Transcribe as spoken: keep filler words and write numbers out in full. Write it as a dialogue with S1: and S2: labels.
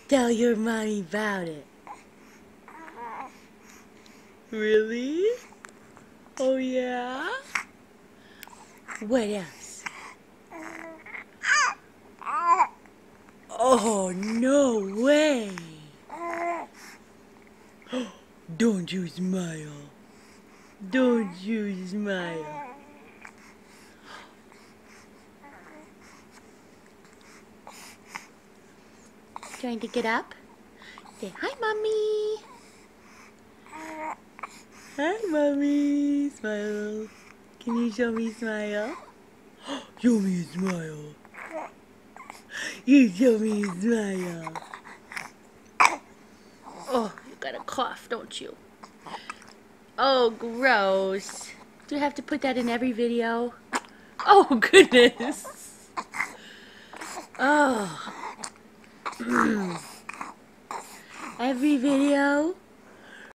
S1: Tell your mommy about it. Really? Oh yeah? What else? Oh, no way! Don't you smile. Don't you smile. Trying to get up? Say hi, Mommy. Hi, Mommy. Smile. Can you show me smile? Show me a smile. You show me a smile. Oh, you got a cough, don't you? Oh, gross. Do you have to put that in every video? Oh, goodness. Oh. Every video?